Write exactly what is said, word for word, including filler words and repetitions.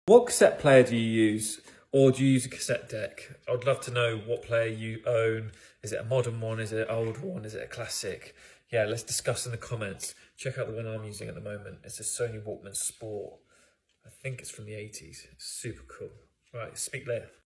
What cassette player do you use? Or do you use a cassette deck? I would love to know what player you own. Is it a modern one? Is it an old one? Is it a classic? Yeah, let's discuss in the comments. Check out the one I'm using at the moment. It's a Sony Walkman Sport. I think it's from the eighties. It's super cool. Right, speak later.